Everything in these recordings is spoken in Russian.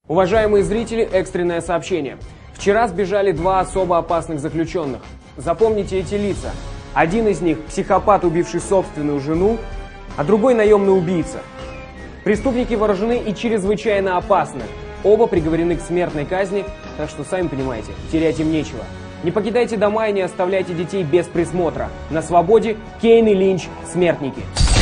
Уважаемые зрители, экстренное сообщение. Вчера сбежали два особо опасных заключенных. Запомните эти лица. Один из них – психопат, убивший собственную жену, а другой – наемный убийца. Преступники вооружены и чрезвычайно опасны. Оба приговорены к смертной казни, так что, сами понимаете, терять им нечего. Не покидайте дома и не оставляйте детей без присмотра. На свободе Кейн и Линч – смертники.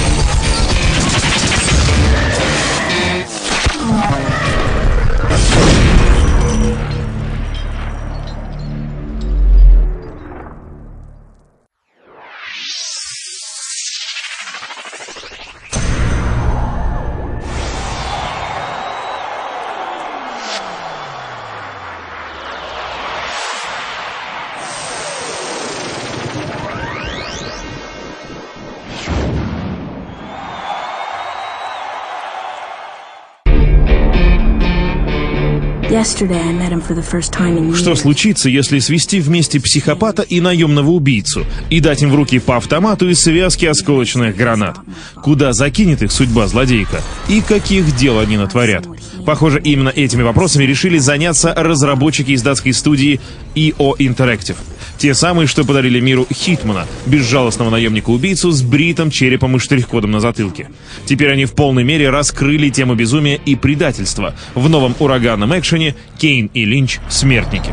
Что случится, если свести вместе психопата и наемного убийцу и дать им в руки по автомату и связки осколочных гранат? Куда закинет их судьба злодейка? И каких дел они натворят? Похоже, именно этими вопросами решили заняться разработчики из датской студии EO Interactive. Те самые, что подарили миру Хитмана, безжалостного наемника-убийцу с бритым черепом и штрих-кодом на затылке. Теперь они в полной мере раскрыли тему безумия и предательства в новом ураганном экшене «Кейн и Линч. Смертники».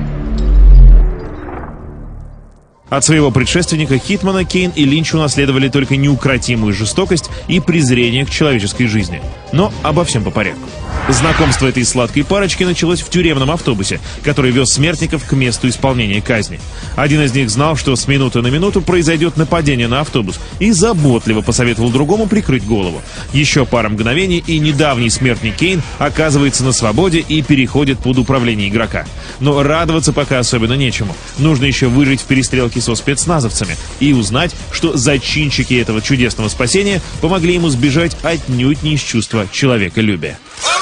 От своего предшественника Хитмана Кейн и Линч унаследовали только неукротимую жестокость и презрение к человеческой жизни. Но обо всем по порядку. Знакомство этой сладкой парочки началось в тюремном автобусе, который вез смертников к месту исполнения казни. Один из них знал, что с минуты на минуту произойдет нападение на автобус, и заботливо посоветовал другому прикрыть голову. Еще пара мгновений, и недавний смертник Кейн оказывается на свободе и переходит под управление игрока. Но радоваться пока особенно нечему. Нужно еще выжить в перестрелке со спецназовцами и узнать, что зачинщики этого чудесного спасения помогли ему сбежать отнюдь не из чувства человеколюбия.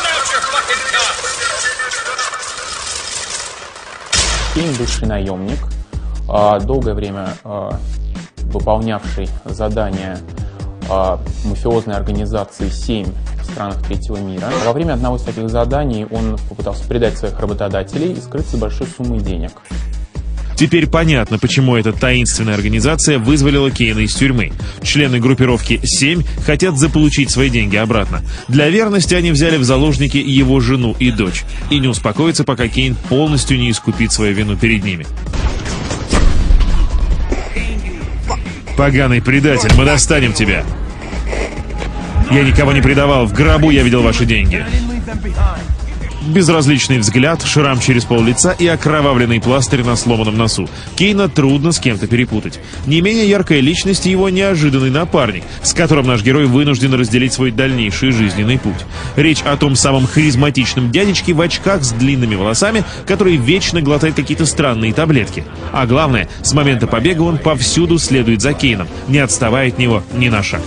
Кейн — бывший наемник, долгое время выполнявший задания мафиозной организации 7 в странах третьего мира. Во время одного из таких заданий он попытался предать своих работодателей и скрыться с большой суммой денег. Теперь понятно, почему эта таинственная организация вызволила Кейна из тюрьмы. Члены группировки 7 хотят заполучить свои деньги обратно. Для верности они взяли в заложники его жену и дочь. И не успокоятся, пока Кейн полностью не искупит свою вину перед ними. Поганый предатель, мы достанем тебя. Я никого не предавал, в гробу я видел ваши деньги. Безразличный взгляд, шрам через пол-лица и окровавленный пластырь на сломанном носу. Кейна трудно с кем-то перепутать. Не менее яркая личность его неожиданный напарник, с которым наш герой вынужден разделить свой дальнейший жизненный путь. Речь о том самом харизматичном дядечке в очках с длинными волосами, который вечно глотает какие-то странные таблетки. А главное, с момента побега он повсюду следует за Кейном, не отставая от него ни на шаг.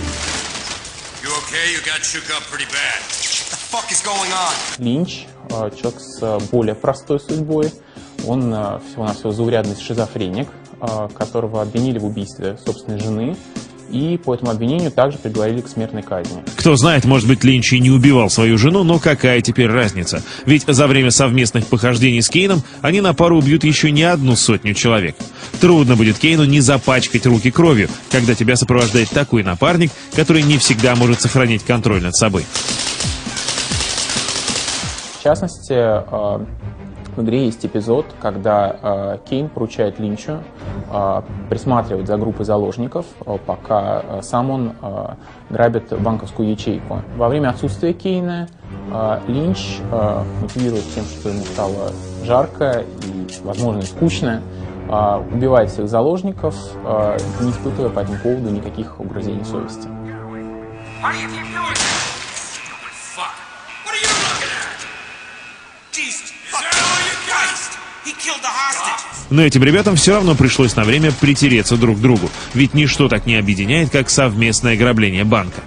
Линч — человек с более простой судьбой. Он всего-навсего заурядный шизофреник, которого обвинили в убийстве собственной жены, и по этому обвинению также приговорили к смертной казни. Кто знает, может быть, Линч и не убивал свою жену, но какая теперь разница? Ведь за время совместных похождений с Кейном они на пару убьют еще не 100 человек. Трудно будет Кейну не запачкать руки кровью, когда тебя сопровождает такой напарник, который не всегда может сохранить контроль над собой. В частности, в игре есть эпизод, когда Кейн поручает Линчу присматривать за группой заложников, пока сам он грабит банковскую ячейку. Во время отсутствия Кейна Линч мотивирует тем, что ему стало жарко и, возможно, скучно, убивает всех заложников, не испытывая по этому поводу никаких угрызений совести. Но этим ребятам все равно пришлось на время притереться друг к другу, ведь ничто так не объединяет, как совместное ограбление банка.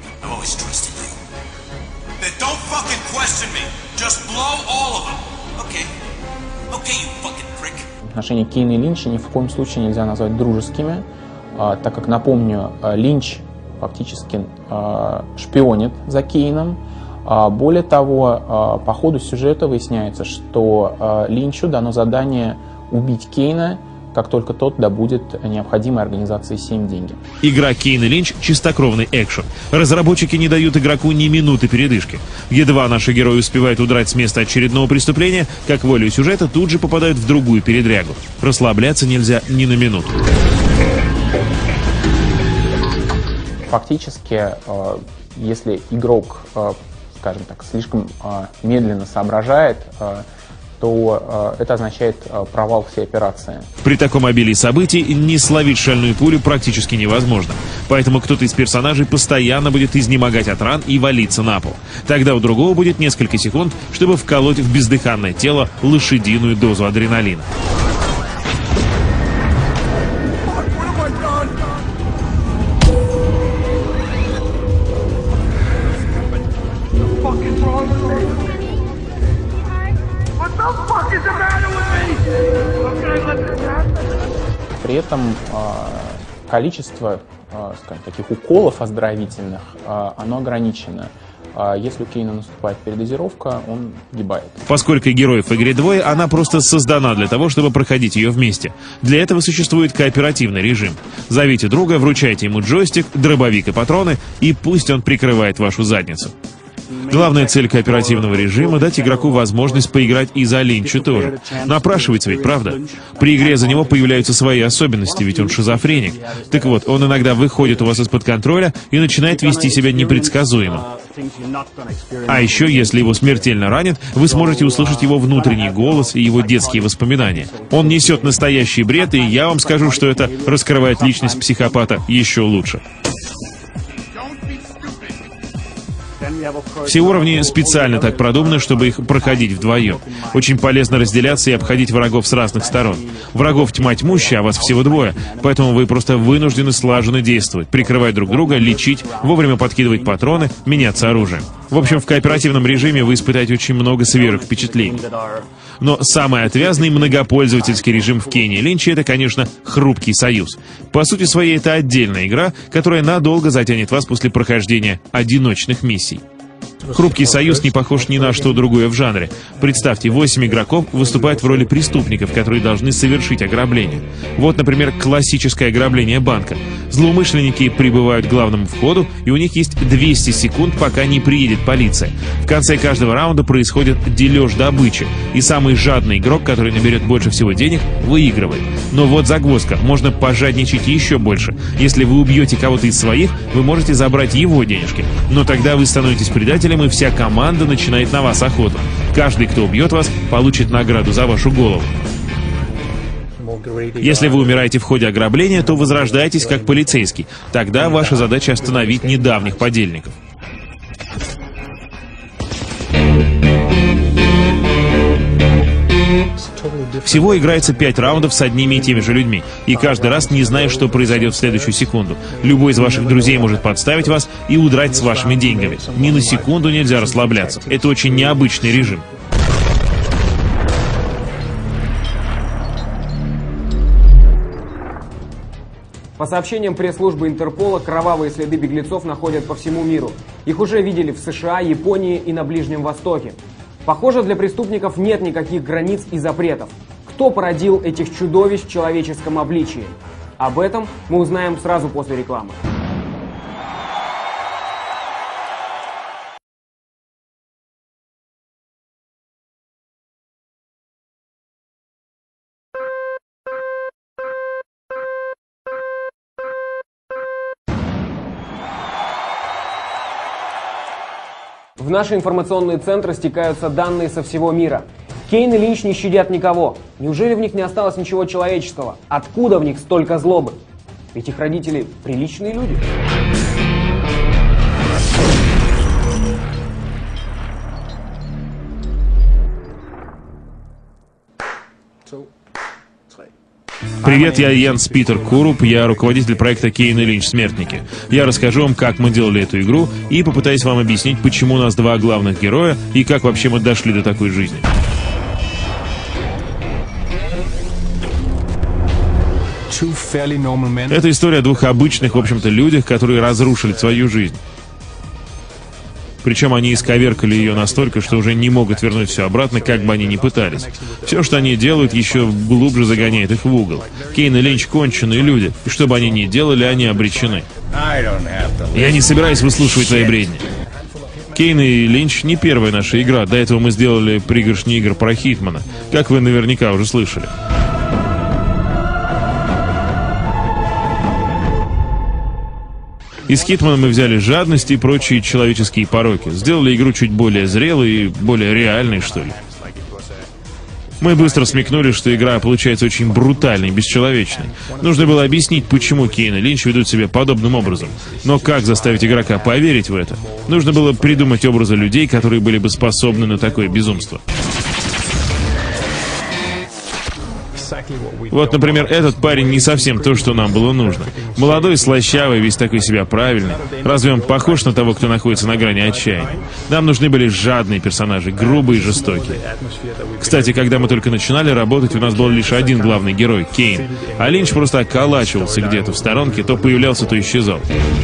Отношения Кейна и Линча ни в коем случае нельзя назвать дружескими, так как, напомню, Линч фактически шпионит за Кейном, Более того, по ходу сюжета выясняется, что Линчу дано задание убить Кейна, как только тот добудет необходимой организации 7 деньги. Игра Кейн и Линч — чистокровный экшен. Разработчики не дают игроку ни минуты передышки. Едва наши герои успевают удрать с места очередного преступления, как волею сюжета тут же попадают в другую передрягу. Расслабляться нельзя ни на минуту. Фактически, если игрок, скажем так, слишком медленно соображает, то это означает провал всей операции. При таком обилии событий не словить шальную пулю практически невозможно. Поэтому кто-то из персонажей постоянно будет изнемогать от ран и валиться на пол. Тогда у другого будет несколько секунд, чтобы вколоть в бездыханное тело лошадиную дозу адреналина. При этом количество, скажем, таких уколов оздоровительных, оно ограничено. Если у Кейна наступает передозировка, он погибает. Поскольку героев в игре двое, она просто создана для того, чтобы проходить ее вместе. Для этого существует кооперативный режим. Зовите друга, вручайте ему джойстик, дробовик и патроны, и пусть он прикрывает вашу задницу. Главная цель кооперативного режима — дать игроку возможность поиграть и за Линча тоже. Напрашивается ведь, правда? При игре за него появляются свои особенности, ведь он шизофреник. Так вот, он иногда выходит у вас из-под контроля и начинает вести себя непредсказуемо. А еще, если его смертельно ранят, вы сможете услышать его внутренний голос и его детские воспоминания. Он несет настоящий бред, и я вам скажу, что это раскрывает личность психопата еще лучше. Все уровни специально так продуманы, чтобы их проходить вдвоем. Очень полезно разделяться и обходить врагов с разных сторон. Врагов тьма тьмущая, а вас всего двое, поэтому вы просто вынуждены слаженно действовать, прикрывать друг друга, лечить, вовремя подкидывать патроны, меняться оружием. В общем, в кооперативном режиме вы испытаете очень много свежих впечатлений. Но самый отвязный многопользовательский режим в Кейне и Линче — это, конечно, Хрупкий Союз. По сути своей, это отдельная игра, которая надолго затянет вас после прохождения одиночных миссий. Хрупкий Союз не похож ни на что другое в жанре. Представьте, 8 игроков выступают в роли преступников, которые должны совершить ограбление. Вот, например, классическое ограбление банка. Злоумышленники прибывают к главному входу, и у них есть 200 секунд, пока не приедет полиция. В конце каждого раунда происходит дележ добычи, и самый жадный игрок, который наберет больше всего денег, выигрывает. Но вот загвоздка, можно пожадничать еще больше. Если вы убьете кого-то из своих, вы можете забрать его денежки. Но тогда вы становитесь предателем, и вся команда начинает на вас охоту. Каждый, кто убьет вас, получит награду за вашу голову. Если вы умираете в ходе ограбления, то возрождаетесь как полицейский. Тогда ваша задача остановить недавних подельников. Всего играется 5 раундов с одними и теми же людьми, и каждый раз не знаешь, что произойдет в следующую секунду. Любой из ваших друзей может подставить вас и удрать с вашими деньгами. Ни на секунду нельзя расслабляться. Это очень необычный режим. По сообщениям пресс-службы Интерпола, кровавые следы беглецов находят по всему миру. Их уже видели в США, Японии и на Ближнем Востоке. Похоже, для преступников нет никаких границ и запретов. Кто породил этих чудовищ в человеческом обличии? Об этом мы узнаем сразу после рекламы. В наши информационные центры стекаются данные со всего мира. Кейн и Линч не щадят никого. Неужели в них не осталось ничего человеческого? Откуда в них столько злобы? Ведь их родители приличные люди. Привет, я Янс Питер Куруп, я руководитель проекта Кейн и Линч «Смертники». Я расскажу вам, как мы делали эту игру, и попытаюсь вам объяснить, почему у нас 2 главных героя, и как вообще мы дошли до такой жизни. Это история о 2 обычных, в общем-то, людях, которые разрушили свою жизнь. Причем они исковеркали ее настолько, что уже не могут вернуть все обратно, как бы они ни пытались. Все, что они делают, еще глубже загоняет их в угол. Кейн и Линч конченые люди, и что бы они ни делали, они обречены. Я не собираюсь выслушивать твои бредни. Кейн и Линч не первая наша игра. До этого мы сделали пригоршни игр про Хитмана, как вы наверняка уже слышали. Из Хитмана мы взяли жадность и прочие человеческие пороки. Сделали игру чуть более зрелой и более реальной, что ли. Мы быстро смекнули, что игра получается очень брутальной, бесчеловечной. Нужно было объяснить, почему Кейн и Линч ведут себя подобным образом. Но как заставить игрока поверить в это? Нужно было придумать образы людей, которые были бы способны на такое безумство. Вот, например, этот парень не совсем то, что нам было нужно. Молодой, слащавый, весь такой себя правильный. Разве он похож на того, кто находится на грани отчаяния? Нам нужны были жадные персонажи, грубые и жестокие. Кстати, когда мы только начинали работать, у нас был лишь один главный герой — Кейн. А Линч просто околачивался где-то в сторонке, то появлялся, то исчезал.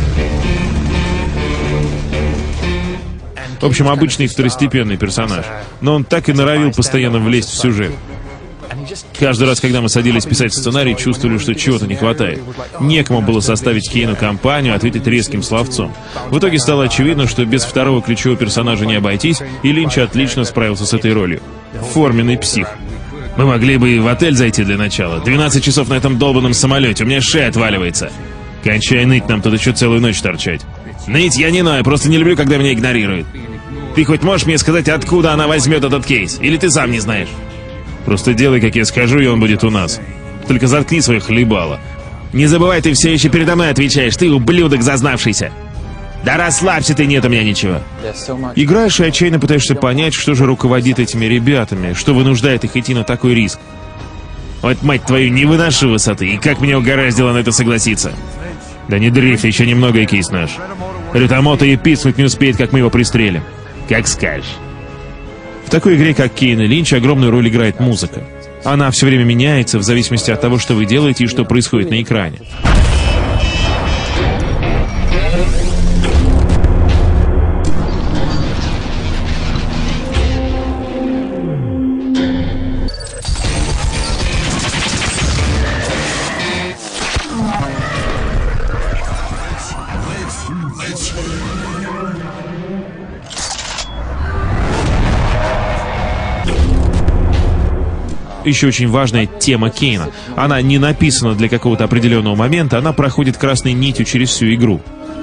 В общем, обычный второстепенный персонаж. Но он так и норовил постоянно влезть в сюжет. Каждый раз, когда мы садились писать сценарий, чувствовали, что чего-то не хватает. Некому было составить Кейну компанию, ответить резким словцом. В итоге стало очевидно, что без второго ключевого персонажа не обойтись, и Линч отлично справился с этой ролью. Форменный псих. Мы могли бы и в отель зайти для начала. 12 часов на этом долбанном самолете, у меня шея отваливается. Кончай ныть, нам тут еще целую ночь торчать. Ныть я не ною, просто не люблю, когда меня игнорируют. Ты хоть можешь мне сказать, откуда она возьмет этот кейс? Или ты сам не знаешь? Просто делай, как я скажу, и он будет у нас. Только заткни свое хлебало. Не забывай, ты все еще передо мной отвечаешь. Ты ублюдок зазнавшийся. Да расслабься ты, нет у меня ничего. Играешь и отчаянно пытаешься понять, что же руководит этими ребятами, что вынуждает их идти на такой риск. Вот, мать твою, не выношу высоты, и как меня угораздило на это согласиться. Да не дрейфь, еще немного, и кейс наш. Рютамото и писнуть не успеет, как мы его пристрелим. Как скажешь. В такой игре, как Кейн и Линч, огромную роль играет музыка. Она все время меняется в зависимости от того, что вы делаете и что происходит на экране. Еще очень важная тема Кейна. Она не написана для какого-то определенного момента, она проходит красной нитью через всю игру.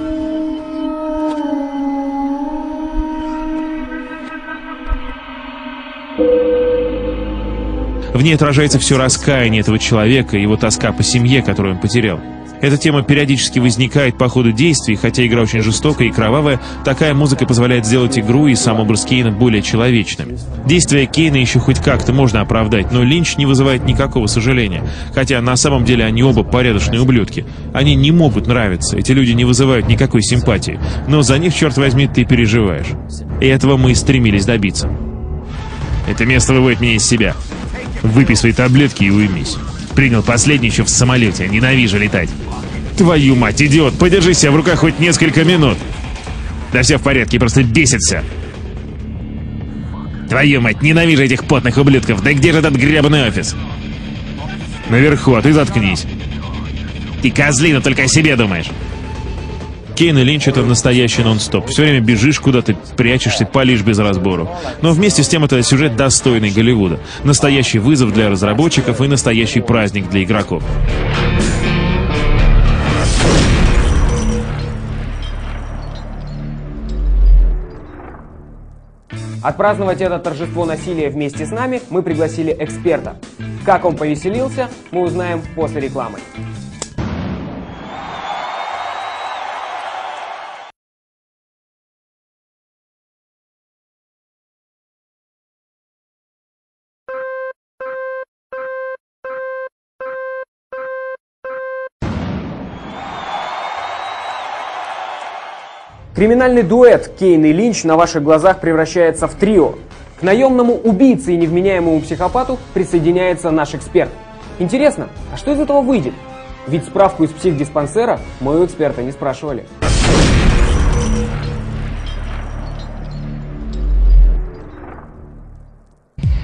В ней отражается все раскаяние этого человека и его тоска по семье, которую он потерял. Эта тема периодически возникает по ходу действий, хотя игра очень жестокая и кровавая, такая музыка позволяет сделать игру и сам образ Кейна более человечным. Действия Кейна еще хоть как-то можно оправдать, но Линч не вызывает никакого сожаления, хотя на самом деле они оба порядочные ублюдки. Они не могут нравиться, эти люди не вызывают никакой симпатии, но за них, черт возьми, ты переживаешь. И этого мы и стремились добиться. Это место выводит меня из себя. Выпей свои таблетки и уймись. Принял последний еще в самолете, ненавижу летать. Твою мать, идиот, подержи себя в руках хоть несколько минут. Да все в порядке, просто бесится. Твою мать, ненавижу этих потных ублюдков. Да где же этот гребаный офис? Наверху, а ты заткнись. Ты козлина, только о себе думаешь. Кейн и Линч — это настоящий нон-стоп. Все время бежишь куда-то, прячешься, палишь без разбору. Но вместе с тем это сюжет достойный Голливуда. Настоящий вызов для разработчиков и настоящий праздник для игроков. Отпраздновать это торжество насилия вместе с нами мы пригласили эксперта. Как он повеселился, мы узнаем после рекламы. Криминальный дуэт Кейн и Линч на ваших глазах превращается в трио. К наемному убийце и невменяемому психопату присоединяется наш эксперт. Интересно, а что из этого выйдет? Ведь справку из психдиспансера мы у эксперта не спрашивали.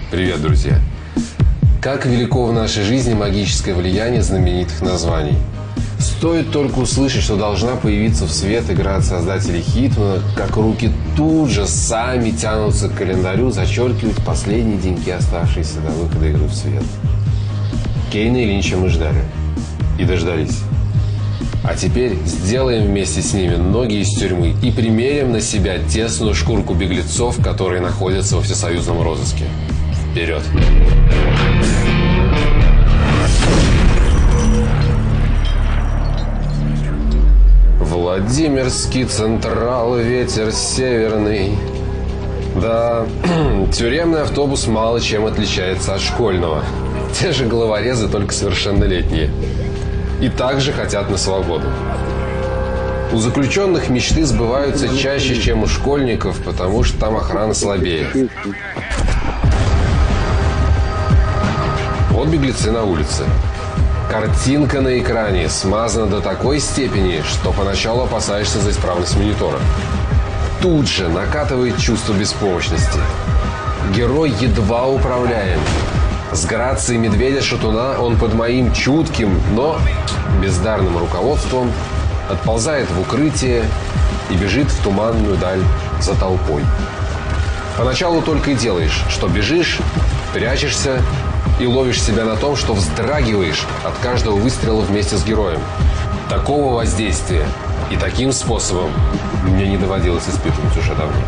Привет, друзья! Как велико в нашей жизни магическое влияние знаменитых названий. Стоит только услышать, что должна появиться в свет игра от создателей Хитмана, как руки тут же сами тянутся к календарю зачеркивать последние деньки, оставшиеся до выхода игры в свет. Кейна и Линча мы ждали. И дождались. А теперь сделаем вместе с ними ноги из тюрьмы и примерим на себя тесную шкурку беглецов, которые находятся во всесоюзном розыске. Вперед! Владимирский Централ, ветер северный. Да, тюремный автобус мало чем отличается от школьного. Те же головорезы, только совершеннолетние. И также хотят на свободу. У заключенных мечты сбываются чаще, чем у школьников, потому что там охрана слабее. Вот беглецы на улице. Картинка на экране смазана до такой степени, что поначалу опасаешься за исправность монитора. Тут же накатывает чувство беспомощности. Герой едва управляем. С грацией медведя-шатуна он под моим чутким, но бездарным руководством отползает в укрытие и бежит в туманную даль за толпой. Поначалу только и делаешь, что бежишь, прячешься и ловишь себя на том, что вздрагиваешь от каждого выстрела вместе с героем. Такого воздействия и таким способом мне не доводилось испытывать уже давно.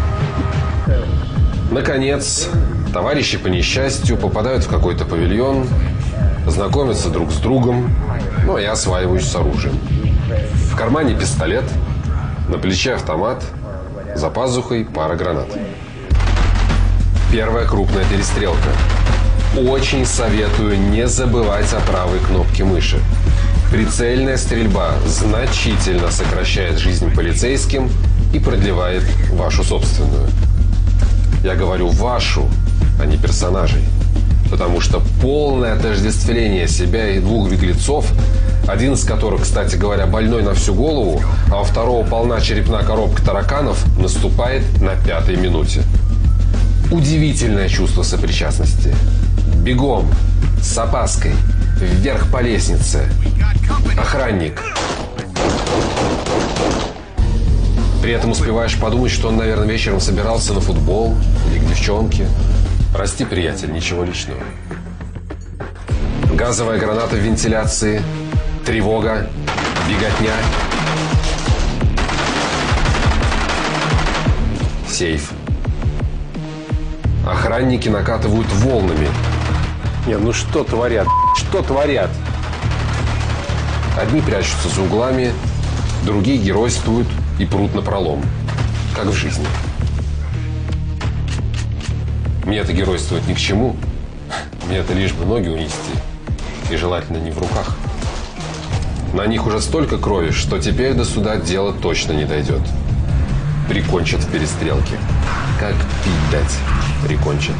Наконец, товарищи по несчастью попадают в какой-то павильон, знакомятся друг с другом, но я осваиваюсь с оружием. В кармане пистолет, на плече автомат, за пазухой пара гранат. Первая крупная перестрелка. Очень советую не забывать о правой кнопке мыши. Прицельная стрельба значительно сокращает жизнь полицейским и продлевает вашу собственную. Я говорю вашу, а не персонажей. Потому что полное отождествление себя и двух беглецов, один из которых, кстати говоря, больной на всю голову, а у второго полна черепная коробка тараканов, наступает на 5-й минуте. Удивительное чувство сопричастности. Бегом, с опаской, вверх по лестнице. Охранник. При этом успеваешь подумать, что он, наверное, вечером собирался на футбол или к девчонке. Прости, приятель, ничего личного. Газовая граната в вентиляции. Тревога. Беготня. Сейф. Охранники накатывают волнами. Не, ну что творят? Что творят? Одни прячутся за углами, другие геройствуют и прут напролом, как в жизни. Мне-то геройствовать ни к чему. Мне-то лишь бы ноги унести. И желательно не в руках. На них уже столько крови, что теперь до суда дело точно не дойдет. Прикончат в перестрелке. Как пить дать прикончат.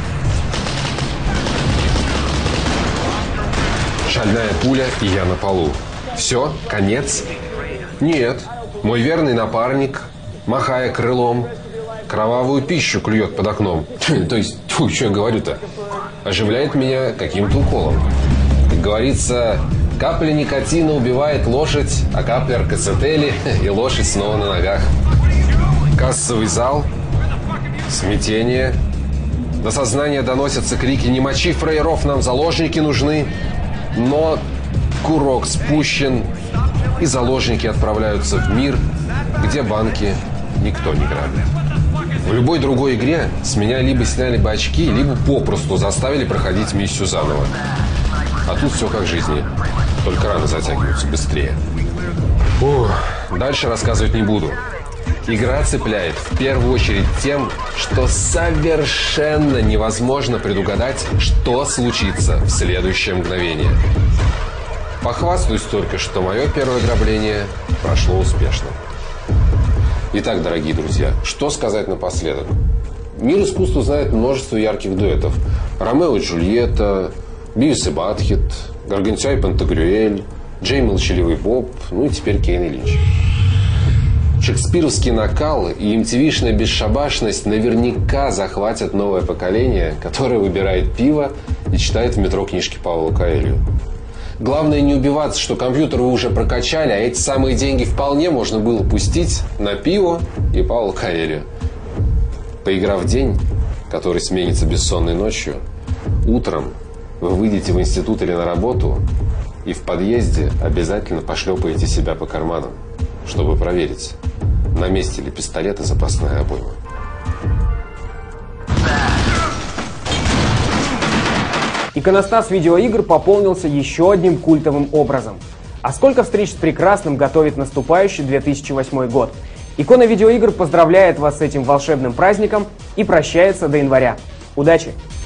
Шальная пуля, и я на полу. Все? Конец? Нет. Мой верный напарник, махая крылом, кровавую пищу клюет под окном. То есть, что я говорю-то? Оживляет меня каким-то уколом. Как говорится, капля никотина убивает лошадь, а капля аркацетели, и лошадь снова на ногах. Кассовый зал, смятение. До сознания доносятся крики: «Не мочи фраеров, нам заложники нужны!» Но курок спущен, и заложники отправляются в мир, где банки никто не грабит. В любой другой игре с меня либо сняли бы очки, либо попросту заставили проходить миссию заново. А тут все как в жизни, только раны затягиваются быстрее. Дальше рассказывать не буду. Игра цепляет в первую очередь тем, что совершенно невозможно предугадать, что случится в следующее мгновение. Похвастаюсь только, что мое первое ограбление прошло успешно. Итак, дорогие друзья, что сказать напоследок? Мир искусства знает множество ярких дуэтов. Ромео и Джульетта, Бивис и Батхед, Гаргантюа и Пантагрюэль, Джей Молчаливый Боб, ну и теперь Кейн и Линч. Шекспировский накал и MTV-шная бесшабашность наверняка захватят новое поколение, которое выбирает пиво и читает в метро книжки Паула Коэльо. Главное не убиваться, что компьютер вы уже прокачали, а эти самые деньги вполне можно было пустить на пиво и Паула Коэльо. Поиграв в день, который сменится бессонной ночью, утром вы выйдете в институт или на работу и в подъезде обязательно пошлепаете себя по карманам, чтобы проверить, на месте ли пистолет и запасная обойма. Иконостас видеоигр пополнился еще одним культовым образом. А сколько встреч с прекрасным готовит наступающий 2008 год? Икона видеоигр поздравляет вас с этим волшебным праздником и прощается до января. Удачи!